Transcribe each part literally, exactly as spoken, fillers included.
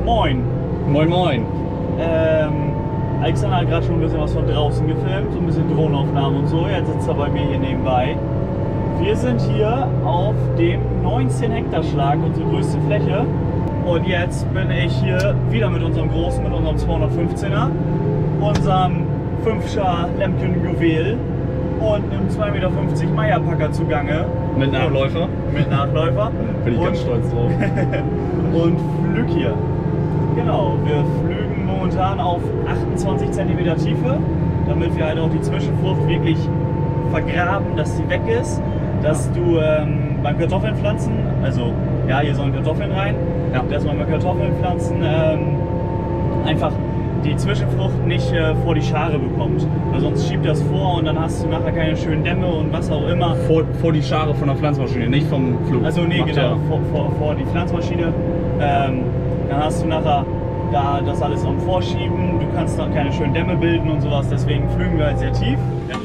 Moin. Moin moin. Ähm, Alexander hat gerade schon ein bisschen was von draußen gefilmt, so ein bisschen Drohnenaufnahmen und so. Jetzt sitzt er bei mir hier nebenbei. Wir sind hier auf dem neunzehn Hektar Schlag, unsere größte Fläche. Und jetzt bin ich hier wieder mit unserem großen, mit unserem zweihundertfünfzehner, unserem fünf Schar Lemken Juwel und einem zwei Meter fünfzig Meyer Packer zugange. Mit Nachläufer? Mit Nachläufer. Bin ich und, ganz stolz drauf. Und flüg hier. Genau, wir flügen momentan auf achtundzwanzig Zentimeter Tiefe, damit wir halt auch die Zwischenfrucht wirklich vergraben, dass sie weg ist. Dass du ähm, beim Kartoffeln pflanzen, also ja, hier sollen Kartoffeln rein, ja. Dass man bei Kartoffeln pflanzen ähm, einfach die Zwischenfrucht nicht äh, vor die Schare bekommt. Weil sonst schiebt das vor und dann hast du nachher keine schönen Dämme und was auch immer. Vor, vor die Schare von der Pflanzmaschine, nicht vom Flug. Also nee, Macht genau, ja. vor, vor, vor die Pflanzmaschine. Ähm, dann hast du nachher da das alles am Vorschieben, du kannst noch keine schönen Dämme bilden und sowas, deswegen flügen wir halt sehr tief. Ja.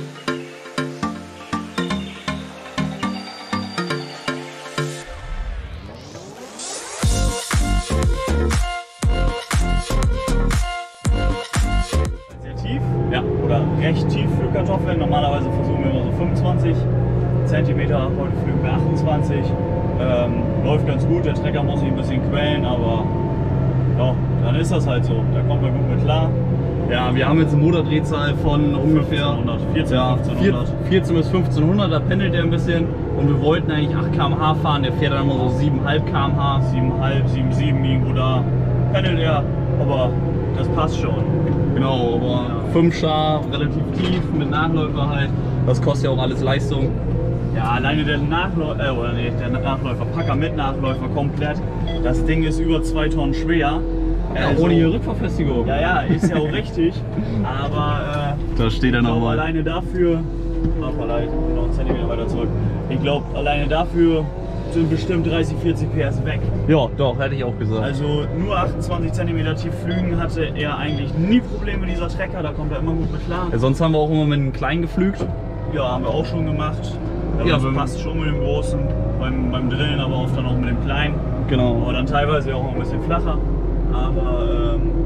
Ja, oder recht tief für Kartoffeln. Normalerweise versuchen wir immer so fünfundzwanzig Zentimeter. Heute flügen wir achtundzwanzig. Ähm, läuft ganz gut. Der Trecker muss sich ein bisschen quälen, aber ja, dann ist das halt so. Da kommt man gut mit klar. Ja, wir haben jetzt eine Motordrehzahl von ungefähr vierzehn, ja, fünfzehnhundert. vierzehn bis fünfzehnhundert, da pendelt er ein bisschen. Und wir wollten eigentlich acht Kilometer pro Stunde fahren, der fährt dann immer so sieben Komma fünf Kilometer pro Stunde. sieben Komma fünf, sieben Komma sieben irgendwo da pendelt er, aber das passt schon. Genau, aber ja. fünf Schar, relativ tief, mit Nachläufer halt. Das kostet ja auch alles Leistung. Ja, alleine der Nachläufer, äh, oder nee, der Nachläufer, Packer mit Nachläufer komplett. Das Ding ist über zwei Tonnen schwer. Ja, also, ohne die Rückverfestigung. Ja, ja, ist ja auch richtig. Aber äh, da steht er nochmal. Alleine dafür, noch einen Zentimeter weiter zurück. Ich glaube, alleine dafür sind bestimmt dreißig, vierzig P S weg. Ja, doch, hätte ich auch gesagt. Also nur achtundzwanzig Zentimeter tief flügen hatte er eigentlich nie Probleme, dieser Trecker, da kommt er immer gut mit klar. Ja, sonst haben wir auch immer mit einem kleinen geflügt. Ja, haben wir auch schon gemacht. Ja, das passt schon mit dem großen, beim, beim Drillen, aber oft dann auch mit dem kleinen. Genau. Aber dann teilweise auch ein bisschen flacher. Aber ähm,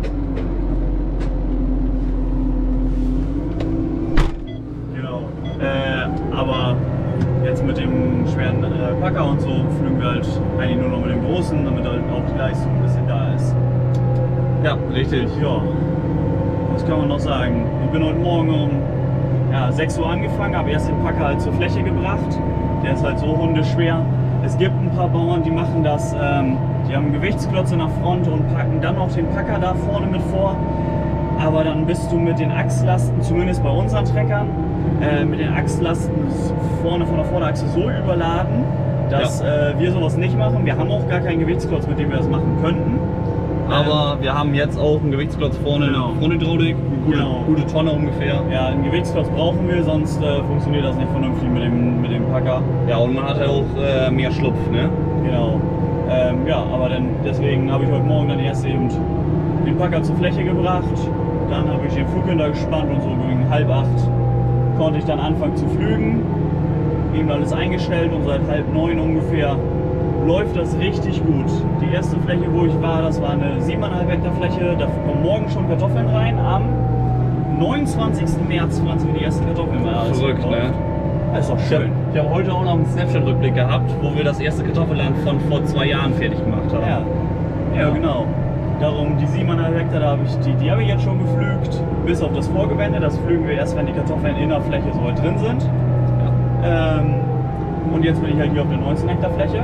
genau. Äh, aber jetzt mit dem schweren äh, Packer und so flügen wir halt eigentlich nur noch mit dem großen, damit halt auch die Leistung ein bisschen da ist. Ja, richtig. Ja, was kann man noch sagen? Ich bin heute Morgen um ja, sechs Uhr angefangen, habe erst den Packer halt zur Fläche gebracht. Der ist halt so hundeschwer. Es gibt ein paar Bauern, die machen das, ähm, die haben einen Gewichtsklotz in der Front und packen dann noch den Packer da vorne mit vor. Aber dann bist du mit den Achslasten, zumindest bei unseren Treckern, äh, mit den Achslasten vorne von der Vorderachse so überladen, dass ja. äh, wir sowas nicht machen. Wir haben auch gar keinen Gewichtsklotz, mit dem wir das machen könnten. Aber ähm, wir haben jetzt auch einen Gewichtsklotz vorne, genau. Fronthydraulik, eine gute, genau. gute Tonne ungefähr. Ja, einen Gewichtsklotz brauchen wir, sonst äh, funktioniert das nicht vernünftig mit dem, mit dem Packer. Ja, und man hat ja auch äh, mehr Schlupf, ne? Genau. Ähm, ja, aber dann, deswegen habe ich heute Morgen dann erst eben den Packer zur Fläche gebracht. Dann habe ich den Flughinder gespannt und so gegen halb acht konnte ich dann anfangen zu flügen. Eben alles eingestellt und seit halb neun ungefähr läuft das richtig gut. Die erste Fläche, wo ich war, das war eine siebeneinhalb Hektar Fläche. Da kommen morgen schon Kartoffeln rein. Am neunundzwanzigsten März pflanzen wir die ersten Kartoffeln rein. Verrückt, ne? Das ist doch schön. Ich habe heute auch noch einen Snapchat-Rückblick gehabt, wo wir das erste Kartoffelland von vor zwei Jahren fertig gemacht haben. Ja, ja, ja. Genau. Darum die siebeneinhalb Hektar, da habe ich die, die habe ich jetzt schon geflügt, bis auf das Vorgewende. Das flügen wir erst, wenn die Kartoffeln in der Fläche so weit drin sind. Ja. Ähm, und jetzt bin ich halt hier auf der neunzehn Hektar Fläche.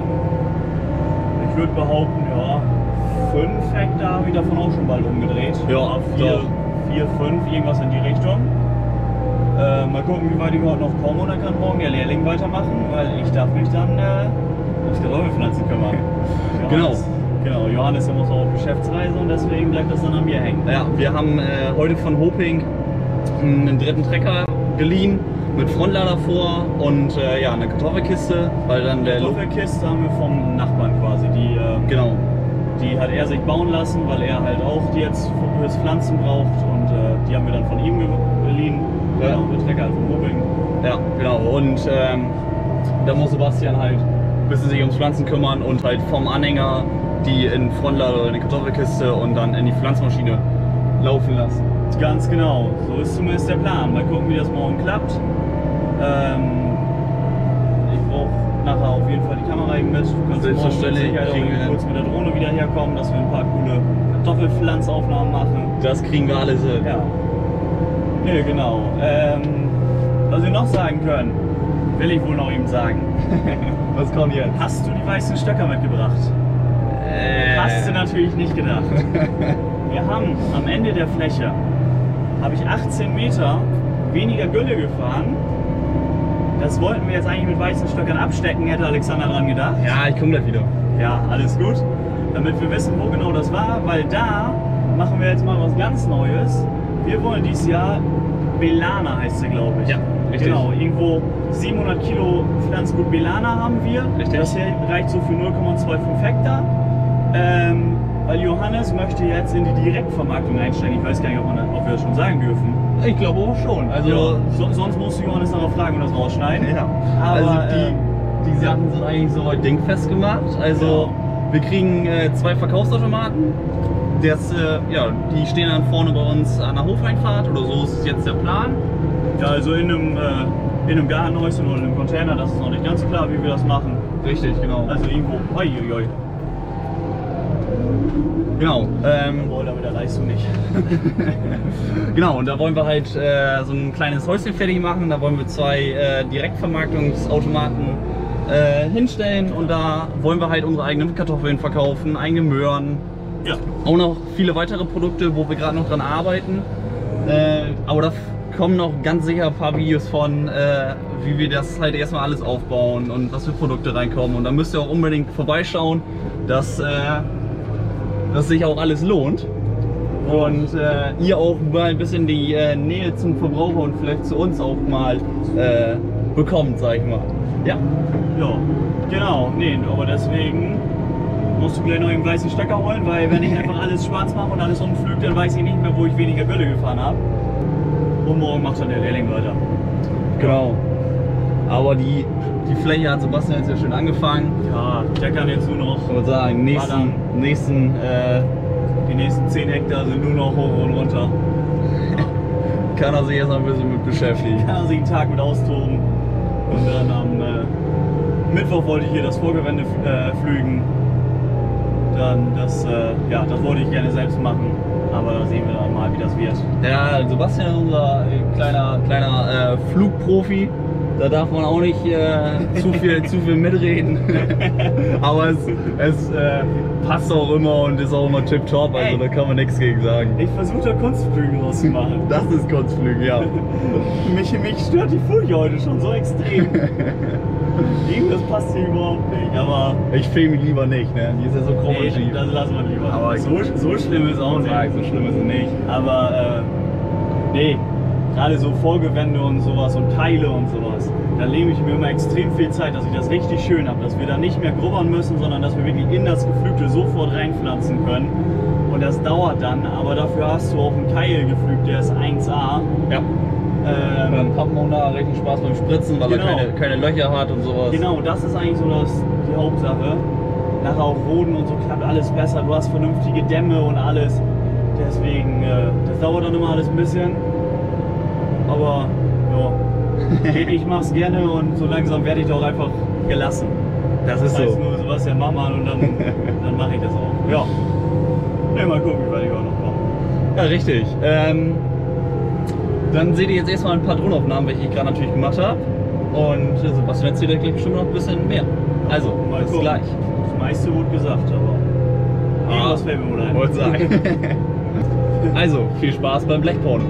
Ich würde behaupten, ja, fünf Hektar habe ich davon auch schon bald umgedreht. Ja, vier, vier, fünf, irgendwas in die Richtung. Äh, mal gucken, wie weit ich heute noch komme, und dann kann morgen der Lehrling weitermachen, weil ich darf mich dann äh, ums Kartoffelpflanzen kümmern. Genau. Genau, Johannes muss auch auf Geschäftsreise und deswegen bleibt das dann an mir hängen. Ja, wir haben äh, heute von Hoping einen dritten Trecker geliehen mit Frontlader vor und äh, ja, eine Kartoffelkiste, weil dann der Kartoffelkiste haben wir vom Nachbarn quasi, die äh, genau. Die hat er sich bauen lassen, weil er halt auch die jetzt fürs Pflanzen braucht, und äh, die haben wir dann von ihm geliehen. Ja. Genau, der Trecker halt vom Hoping. Ja, genau. Und ähm, da muss Sebastian halt ein bisschen sich ums Pflanzen kümmern und halt vom Anhänger die in den Frontlader oder in die Kartoffelkiste und dann in die Pflanzmaschine laufen lassen. Ganz genau, so ist zumindest der Plan. Mal gucken, wie das morgen klappt. Ähm, ich brauche nachher auf jeden Fall die Kamera eben mit. Du kannst Selbstverständlich morgen mit Sicherheit auch kurz mit der Drohne wieder herkommen, dass wir ein paar coole Kartoffelpflanzaufnahmen machen. Das kriegen wir alles hin. Ja. Ne, genau. Ähm, was wir noch sagen können, will ich wohl noch eben sagen. Was kommt jetzt? Hast du die weißen Stöcker mitgebracht? Äh. Hast du natürlich nicht gedacht. Wir haben am Ende der Fläche, habe ich achtzehn Meter weniger Gülle gefahren. Das wollten wir jetzt eigentlich mit weißen Stöckern abstecken, hätte Alexander dran gedacht. Ja, ich komme gleich wieder. Ja, alles gut. Damit wir wissen, wo genau das war, weil da machen wir jetzt mal was ganz Neues. Wir wollen dieses Jahr Belana, heißt sie, glaube ich. Ja, richtig. Genau, irgendwo siebenhundert Kilo Pflanzgut Belana haben wir. Richtig. Das hier reicht so für null Komma fünfundzwanzig Hektar. Ähm, weil Johannes möchte jetzt in die Direktvermarktung einsteigen. Ich weiß gar nicht, ob, man, ob wir das schon sagen dürfen. Ich glaube auch schon. Also, Ja, so, sonst musst du Johannes noch fragen und das rausschneiden. ja. Aber, also ähm, die, die Sachen sind eigentlich soweit dingfest gemacht. Also wir kriegen äh, zwei Verkaufsautomaten. Das, äh, ja, die stehen dann vorne bei uns an der Hofeinfahrt oder so ist jetzt der Plan. Ja, also in einem, äh, in einem Gartenhäuschen oder in einem Container, das ist noch nicht ganz klar, wie wir das machen. Richtig, genau. Also irgendwo, oi, oi, oi. Genau. Ähm, Boah, damit erreichst du nicht. Genau, und da wollen wir halt äh, so ein kleines Häuschen fertig machen. Da wollen wir zwei äh, Direktvermarktungsautomaten äh, hinstellen und da wollen wir halt unsere eigenen Kartoffeln verkaufen, eigene Möhren. Ja. Auch noch viele weitere Produkte, wo wir gerade noch dran arbeiten. Äh, aber da kommen noch ganz sicher ein paar Videos von, äh, wie wir das halt erstmal alles aufbauen und was für Produkte reinkommen. Und da müsst ihr auch unbedingt vorbeischauen, dass äh, das sich auch alles lohnt. Und äh, ihr auch mal ein bisschen die äh, Nähe zum Verbraucher und vielleicht zu uns auch mal äh, bekommt, sag ich mal. Ja. Ja, genau. Nee, aber deswegen musst du gleich noch einen weißen Stöcker holen, weil wenn ich einfach alles schwarz mache und alles umflügt, dann weiß ich nicht mehr, wo ich weniger Gülle gefahren habe. Und morgen macht dann der Lehrling weiter. Genau. Aber die, die Fläche hat Sebastian jetzt ja schön angefangen. Ja, der kann jetzt nur noch, Ich würde sagen, nächsten, nächsten äh, die nächsten zehn Hektar sind nur noch hoch und runter. kann er sich jetzt noch ein bisschen mit beschäftigen. Kann er sich einen Tag mit austoben. Und dann am äh, Mittwoch wollte ich hier das Vorgewende äh, pflügen. Dann das, äh, ja, das wollte ich gerne selbst machen. Aber da sehen wir dann mal, wie das wird. Ja, Sebastian ist unser äh, kleiner, kleiner äh, Flugprofi. Da darf man auch nicht äh, zu, viel, zu viel mitreden. Aber es, es äh, passt auch immer und ist auch immer tipptopp. Also Ey. da kann man nichts gegen sagen. Ich versuche da Kunstflügen draus zu machen. Das ist Kunstflüge, ja. mich, mich stört die Folie heute schon so extrem. Irgendwas passt hier überhaupt nicht. Aber Ich filme mich lieber nicht, ne? Die ist ja so krumm nee, und schief. das lassen wir lieber. Aber so, so schlimm ist auch nicht. Sag, so schlimm ist es nicht. Aber äh, nee, gerade so Vorgewände und sowas und Teile und sowas, da nehme ich mir immer extrem viel Zeit, dass ich das richtig schön habe, dass wir da nicht mehr grubbern müssen, sondern dass wir wirklich in das Geflügte sofort reinpflanzen können. Und das dauert dann, aber dafür hast du auch einen Keil gepflügt, der ist eins A. Ja. Ähm, Dann hat man da richtig Spaß beim Spritzen, weil Genau. er keine, keine Löcher hat und sowas. Genau, das ist eigentlich so das, die Hauptsache. Nachher auch Roden und so klappt alles besser, du hast vernünftige Dämme und alles. Deswegen, äh, das dauert dann immer alles ein bisschen. Aber ja, ich mach's gerne und so langsam werde ich doch einfach gelassen. Das ist Das heißt so. nur Sebastian mach mal und dann, dann mache ich das auch. Ja. Ne, mal gucken, wie weit ich auch noch komme. Ja, richtig. Ähm, dann seht ihr jetzt erstmal ein paar Drohnenaufnahmen, welche ich gerade natürlich gemacht habe. Und äh, Sebastian erzählt euch gleich bestimmt noch ein bisschen mehr. Also, Mal bis gucken. gleich. Das meiste wurde gesagt, aber irgendwas fällt mir wohl ein. Wollte sagen. Also, viel Spaß beim Blechporno.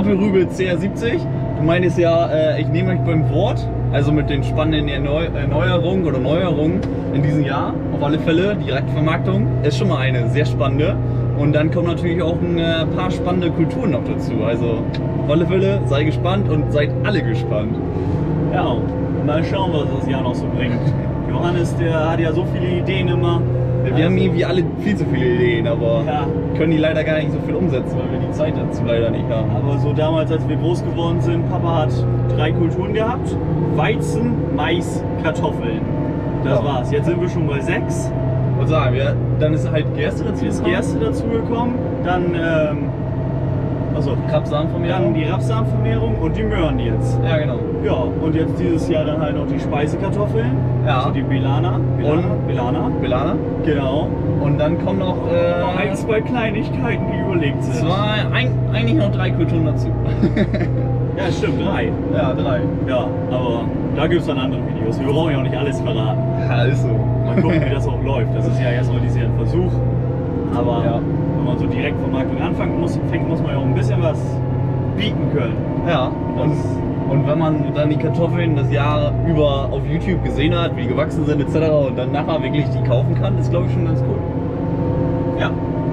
Doppelrübe C R siebzig. Du meinst ja, äh, ich nehme euch beim Wort, also mit den spannenden Erneu Erneuerungen oder Neuerungen in diesem Jahr. Auf alle Fälle, Direktvermarktung ist schon mal eine sehr spannende. Und dann kommen natürlich auch ein äh, paar spannende Kulturen noch dazu. Also auf alle Fälle, sei gespannt und seid alle gespannt. Ja, mal schauen, was das Jahr noch so bringt. Johannes, der hat ja so viele Ideen immer. Wir also, haben irgendwie alle viel zu viele Ideen, aber ja. können die leider gar nicht so viel umsetzen, weil wir die Zeit dazu leider nicht haben. Aber so damals, als wir groß geworden sind, Papa hat drei Kulturen gehabt. Weizen, Mais, Kartoffeln. Das ja. war's. Jetzt sind wir schon bei sechs. Und sagen wir, dann ist halt Gerste dazu gekommen. Ist Gerste dazugekommen, dann ähm, also Rapsamenvermehrung. Dann die Rapsamenvermehrung und die Möhren jetzt. Ja, genau. Ja, und jetzt dieses Jahr dann halt noch die Speisekartoffeln. Ja. Also die Belana. Belana. Und Belana. Belana. Genau. Und dann kommen noch äh, ein, zwei Kleinigkeiten, die überlegt sind. Zwei, ein, eigentlich noch drei Kulturen dazu. Ja, stimmt, drei. Ja, drei. Ja, aber da gibt es dann andere Videos. Wir brauchen ja auch nicht alles verraten. Ja, ist so. Mal gucken, wie das auch läuft. Das ist ja erstmal dieses Jahr ein Versuch. Aber ja. wenn man so direkt Vermarktung anfängt, muss, fängt, muss man ja auch ein bisschen was bieten können. Ja. Und, und wenn man dann die Kartoffeln das Jahr über auf YouTube gesehen hat, wie die gewachsen sind et cetera und dann nachher wirklich die kaufen kann, ist glaube ich schon ganz cool. Ja.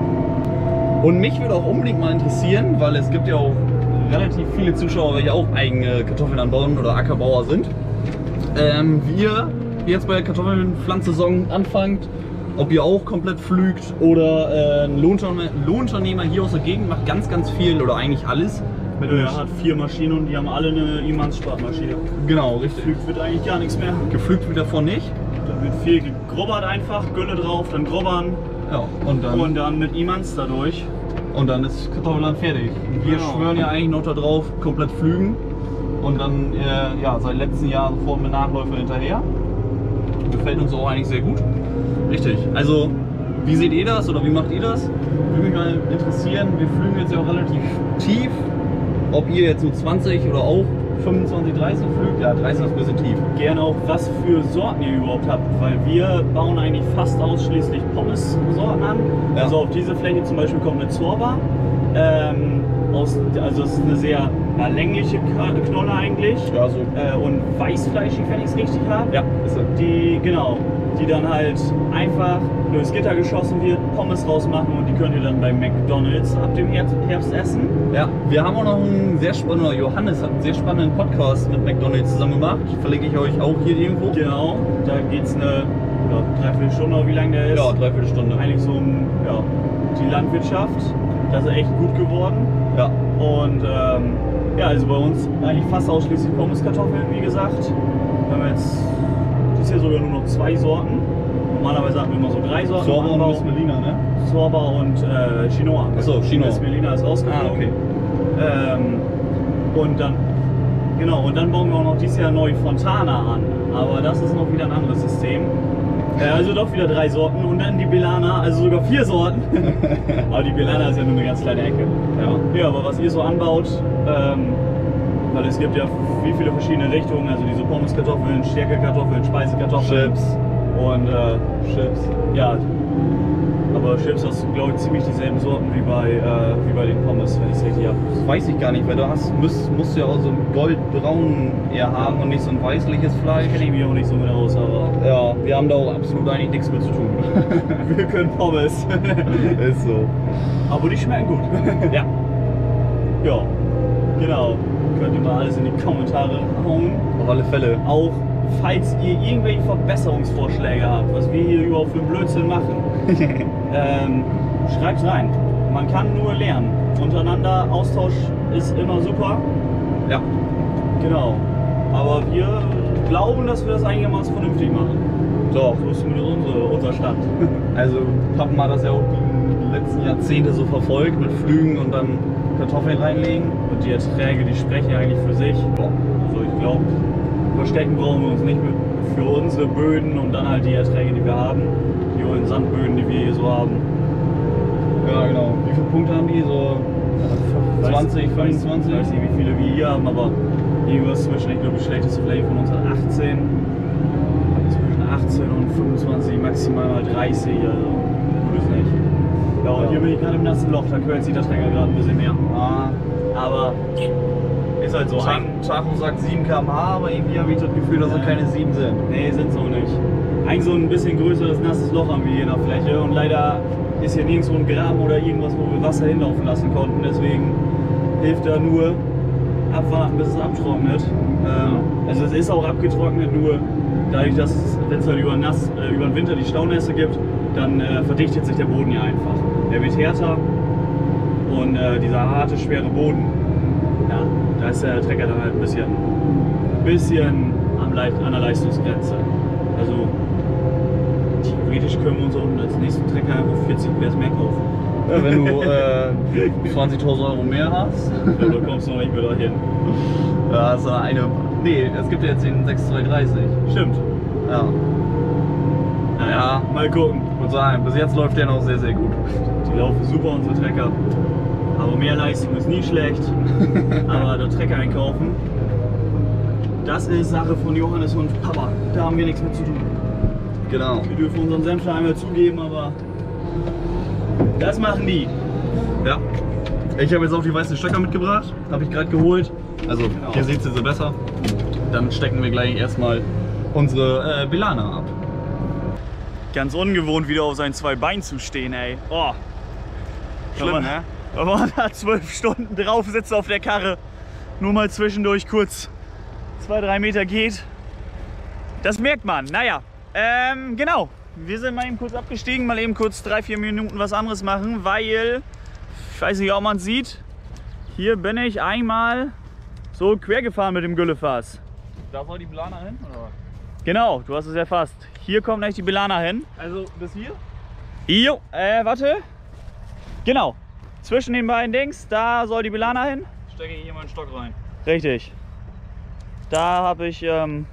Und mich würde auch unbedingt mal interessieren, weil es gibt ja auch relativ viele Zuschauer, welche auch eigene Kartoffeln anbauen oder Ackerbauer sind. Ähm, wie ihr jetzt bei der Kartoffelpflanzsaison anfangt, ob ihr auch komplett pflügt oder äh, ein Lohnunternehmer, Lohnunternehmer hier aus der Gegend macht ganz, ganz viel oder eigentlich alles. Mit er hat vier Maschinen und die haben alle eine Imanz-Spartmaschine. Genau, richtig. Gepflügt wird eigentlich gar nichts mehr. Gepflügt wird davon nicht. Da wird viel gegrubbert einfach, Gülle drauf, dann grubbern. Ja, und dann, und dann mit Imanz dadurch. Und dann ist Kartoffelland fertig. Wir genau. schwören ja eigentlich noch darauf, komplett pflügen. Und dann äh, ja, seit letzten Jahr sofort mit Nachläufer hinterher. Gefällt uns auch eigentlich sehr gut. Richtig. Also, wie seht ihr das oder wie macht ihr das? Würde mich mal interessieren. Wir pflügen jetzt ja auch relativ tief. Ob ihr jetzt nur zwanzig oder auch fünfundzwanzig, dreißig pflügt? Ja, dreißig ist ein bisschen tief. Gerne auch, was für Sorten ihr überhaupt habt, weil wir bauen eigentlich fast ausschließlich Pommes-Sorten an. Ja. Also auf diese Fläche zum Beispiel kommt eine Zorba. Ähm, aus, also es ist eine sehr ja, längliche Knolle eigentlich. Ja, so. Äh, und weißfleischig, wenn ich es richtig habe. Ja, ist es. Die, genau, die dann halt einfach durchs Gitter geschossen wird, Pommes rausmachen und die könnt ihr dann bei McDonald's ab dem Herbst essen. Ja, wir haben auch noch einen sehr spannenden, Johannes hat einen sehr spannenden Podcast mit McDonald's zusammen gemacht. Verlinke ich euch auch hier irgendwo. Genau, da geht es eine ja, Dreiviertelstunde oder wie lange der ist. Ja, Dreiviertelstunde. Eigentlich so um ja, die Landwirtschaft. Das ist echt gut geworden. Ja. Und ähm, ja, also bei uns eigentlich fast ausschließlich Pommeskartoffeln, wie gesagt. Wir haben jetzt das hier sogar nur noch zwei Sorten. Normalerweise hatten wir immer so drei Sorten. Zorba und Miss Melina, ne? Zorba und äh, Chinoa. Achso, Chinoa. Miss Melina ist rausgeflogen. Ah, okay. Ähm, und dann, genau, und dann bauen wir auch noch dieses Jahr neu Fontana an. Aber das ist noch wieder ein anderes System. Äh, also doch wieder drei Sorten und dann die Belana, also sogar vier Sorten. Aber die Belana ist ja nur eine ganz kleine Ecke. Ja, ja, aber was ihr so anbaut, ähm, weil es gibt ja wie viele verschiedene Richtungen, also diese Pommeskartoffeln, Stärkekartoffeln, Speisekartoffeln. Chips. Und äh, Chips. Ja, aber Chips hast du, glaube ich, ziemlich dieselben Sorten wie bei, äh, wie bei den Pommes, wenn ich es richtig habe. Das weiß ich gar nicht, weil du hast, musst, musst du ja auch so ein goldbraun eher haben und nicht so ein weißliches Fleisch. Kenne ich mich auch nicht so mit aus, aber... Ja, wir haben da auch absolut eigentlich nichts mit zu tun. Wir können Pommes. Ist so. Aber die schmecken gut. Ja. Ja, genau. Könnt ihr mal alles in die Kommentare hauen. Auf alle Fälle. Auch falls ihr irgendwelche Verbesserungsvorschläge habt, was wir hier überhaupt für einen Blödsinn machen, ähm, schreibt's rein. Man kann nur lernen. Untereinander, Austausch ist immer super. Ja. Genau. Aber wir glauben, dass wir das einigermaßen vernünftig machen. Doch. So ist zumindest unsere, unser Stand. Also Pappen hat das ja auch die letzten Jahrzehnte so verfolgt mit Pflügen und dann Kartoffeln reinlegen. Und die Erträge, die sprechen ja eigentlich für sich. Also ich glaube, verstecken brauchen wir uns nicht mit für unsere Böden und dann halt die Erträge, die wir haben. Die hohen Sandböden, die wir hier so haben. Ja, genau. Wie viele Punkte haben die? So zwanzig, fünfundzwanzig? Ich weiß nicht, wie viele wir hier haben, aber irgendwas zwischen, ich glaube, die schlechteste Fläche von uns hat achtzehn. Zwischen achtzehn und fünfundzwanzig, maximal mal dreißig. Also gut ist nicht. Ja, und ja. Hier bin ich gerade im nassen Loch, da quält sich der Träger gerade ein bisschen mehr. Ah, Aber ist halt so. Ein Tacho sagt sieben Kilometer pro Stunde, aber irgendwie habe ich das Gefühl, dass es ja. keine sieben sind. Nee, sind es auch nicht. Eigentlich so ein bisschen größeres, nasses Loch haben wir hier in der Fläche und leider ist hier nirgendwo ein Graben oder irgendwas, wo wir Wasser hinlaufen lassen konnten. Deswegen hilft da nur abwarten, bis es abtrocknet. Ähm, also es ist auch abgetrocknet, nur dadurch, dass wenn es halt über, nass, äh, über den Winter die Staunässe gibt, dann äh, verdichtet sich der Boden ja einfach. Der wird härter und äh, dieser harte, schwere Boden, ja, da ist der Trecker dann halt ein bisschen, bisschen am Leicht, an der Leistungsgrenze. Also theoretisch können wir uns auch als nächsten Trecker einfach vierzig P S mehr kaufen. Ja, wenn du äh, zwanzigtausend Euro mehr hast, ja, da kommst du noch nicht mehr dahin. Ja, das ist eine. Nee, es gibt ja jetzt den sechs zwei dreißig. Stimmt. Ja. Naja, mal gucken. Ich würde sagen, bis jetzt läuft der noch sehr, sehr gut. Die laufen super, unsere Trecker. Aber mehr Leistung ist nie schlecht. Aber der Trecker einkaufen, das ist Sache von Johannes und Papa. Da haben wir nichts mit zu tun. Genau. Wir dürfen unseren Senf einmal zugeben, aber das machen die. Ja. Ich habe jetzt auch die weißen Stöcker mitgebracht. Habe ich gerade geholt. Also genau. Hier seht ihr sie besser. Dann stecken wir gleich erstmal unsere äh, Belana ab. Ganz ungewohnt, wieder auf seinen zwei Beinen zu stehen, ey. Oh. Schlimm, man, ne? Wenn man da zwölf Stunden drauf sitzt auf der Karre, nur mal zwischendurch kurz zwei, drei Meter geht. Das merkt man. Naja, ähm, genau. Wir sind mal eben kurz abgestiegen, mal eben kurz drei, vier Minuten was anderes machen, weil, ich weiß nicht, ob man es sieht, hier bin ich einmal so quer gefahren mit dem Güllefass. Da soll die Belana hin, oder? Genau, du hast es erfasst. Hier kommt gleich die Belana hin. Also bis hier? Jo, äh, warte. Genau. Zwischen den beiden Dings, da soll die Belana hin. Stecke ich hier mal einen Stock rein. Richtig. Da habe ich, ähm,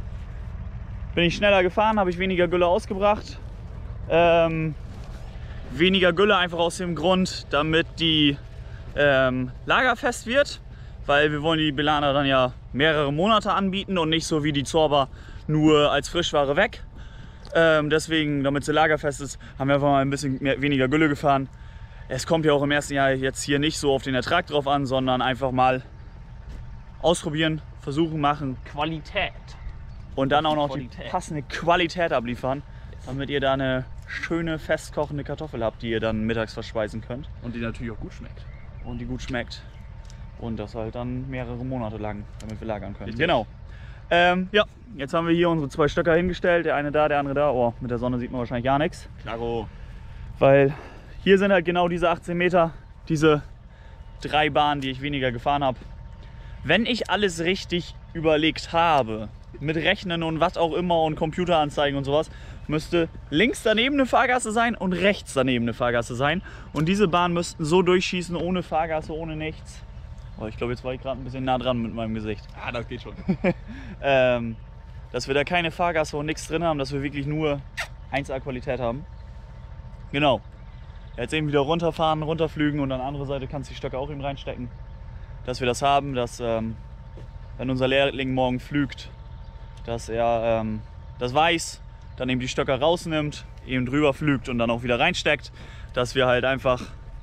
bin ich schneller gefahren, habe ich weniger Gülle ausgebracht. Ähm, weniger Gülle einfach aus dem Grund, damit die ähm, lagerfest wird. Weil wir wollen die Belana dann ja mehrere Monate anbieten und nicht so wie die Zorba nur als Frischware weg. Ähm, deswegen, damit sie lagerfest ist, haben wir einfach mal ein bisschen mehr, weniger Gülle gefahren. Es kommt ja auch im ersten Jahr jetzt hier nicht so auf den Ertrag drauf an, sondern einfach mal ausprobieren, versuchen, machen. Qualität. Und dann auch noch Qualität. die passende Qualität abliefern, damit ihr da eine schöne, festkochende Kartoffel habt, die ihr dann mittags verspeisen könnt. Und die natürlich auch gut schmeckt. Und die gut schmeckt. Und das halt dann mehrere Monate lang, damit wir lagern können. Richtig. Genau. Ähm, ja, jetzt haben wir hier unsere zwei Stöcker hingestellt. Der eine da, der andere da. Oh, mit der Sonne sieht man wahrscheinlich gar nichts. Klaro. Weil hier sind halt genau diese achtzehn Meter, diese drei Bahnen, die ich weniger gefahren habe. Wenn ich alles richtig überlegt habe, mit Rechnen und was auch immer und Computeranzeigen und sowas, müsste links daneben eine Fahrgasse sein und rechts daneben eine Fahrgasse sein. Und diese Bahnen müssten so durchschießen, ohne Fahrgasse, ohne nichts. Oh, ich glaube, jetzt war ich gerade ein bisschen nah dran mit meinem Gesicht. Ah, das geht schon. ähm, dass wir da keine Fahrgasse und nichts drin haben, dass wir wirklich nur eins A Qualität haben. Genau. Jetzt eben wieder runterfahren, runterflügen und an der anderen Seite kannst du die Stöcke auch eben reinstecken. Dass wir das haben, dass ähm, wenn unser Lehrling morgen flügt, dass er ähm, das weiß, dann eben die Stöcker rausnimmt, eben drüber flügt und dann auch wieder reinsteckt. Dass wir halt einfach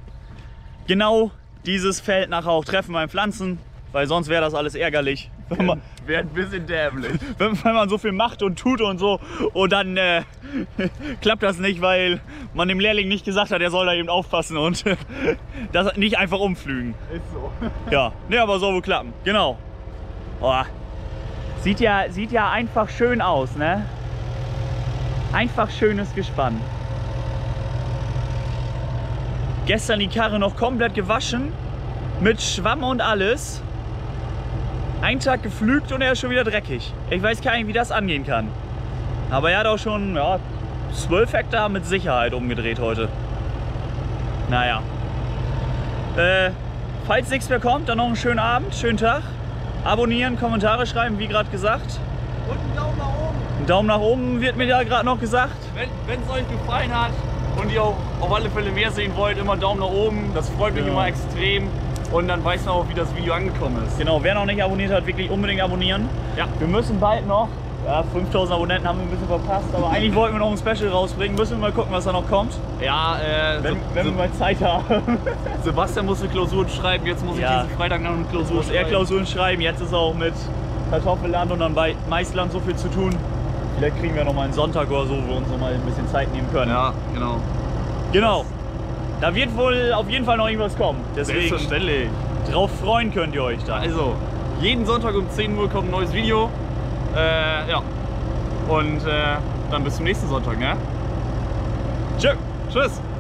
genau dieses Feld nachher auch treffen beim Pflanzen, weil sonst wäre das alles ärgerlich. Wenn man, wäre ein bisschen dämlich. Wenn, wenn man so viel macht und tut und so und dann äh, klappt das nicht, weil man dem Lehrling nicht gesagt hat, er soll da eben aufpassen und das nicht einfach umflügen. Ist so. Ja, ne, aber soll wohl klappen. Genau. Oh. Sieht ja, sieht ja einfach schön aus, ne? Einfach schönes Gespann. Gestern die Karre noch komplett gewaschen, mit Schwamm und alles. Einen Tag geflügt und er ist schon wieder dreckig. Ich weiß gar nicht, wie das angehen kann. Aber er hat auch schon ja, zwölf Hektar mit Sicherheit umgedreht heute. Naja. Äh, falls nichts mehr kommt, dann noch einen schönen Abend, schönen Tag. Abonnieren, Kommentare schreiben, wie gerade gesagt. Und einen Daumen nach oben. Ein Daumen nach oben wird mir ja gerade noch gesagt. Wenn es euch gefallen hat und ihr auch auf alle Fälle mehr sehen wollt, immer Daumen nach oben. Das freut mich ja. immer extrem. Und dann weiß man auch, wie das Video angekommen ist. Genau, wer noch nicht abonniert hat, wirklich unbedingt abonnieren. Ja. Wir müssen bald noch Ja, fünftausend Abonnenten haben wir ein bisschen verpasst, aber eigentlich wollten wir noch ein Special rausbringen. Müssen wir mal gucken, was da noch kommt. Ja, äh, Wenn, Se wenn wir mal Zeit haben. Sebastian musste Klausuren schreiben, jetzt muss Ja. ich diesen Freitag noch eine Klausur Muss er schreiben. Klausuren schreiben. Jetzt ist auch mit Kartoffelland und dann bei Maisland so viel zu tun. Vielleicht kriegen wir noch mal einen Sonntag oder so, wo wir uns noch mal ein bisschen Zeit nehmen können. Ja, genau. Genau. Da wird wohl auf jeden Fall noch irgendwas kommen. Deswegen Selbstverständlich. drauf freuen könnt ihr euch da. Also, jeden Sonntag um zehn Uhr kommt ein neues Video. Äh, ja. Und äh, dann bis zum nächsten Sonntag, ne? Tschö. Tschüss.